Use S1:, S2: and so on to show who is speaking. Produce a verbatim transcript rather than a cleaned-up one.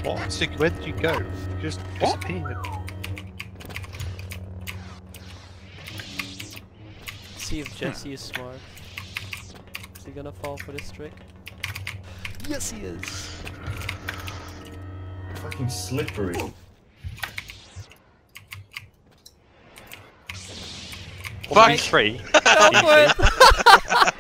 S1: What? Sig, where did you go? You just
S2: What?
S1: disappeared.
S3: See if Jesse is smart. Is he gonna fall for this trick? Yes, he is.
S4: Fucking slippery.
S1: Fuck three.
S3: Go for it!